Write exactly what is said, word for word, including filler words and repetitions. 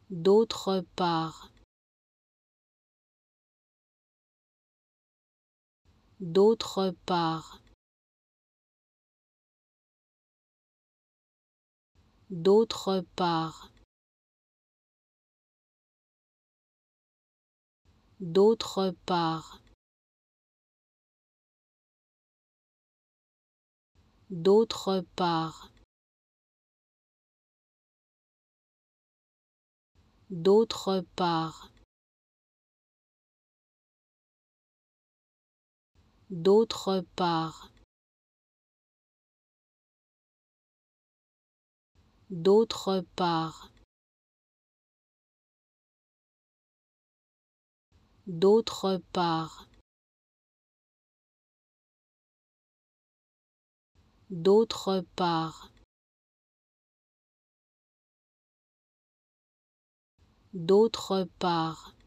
d'autre part, d'autre part, d'autre part, d'autre part, d'autre part, d'autre part, d'autre part, d'autre part, d'autre part, d'autre part, d'autre part,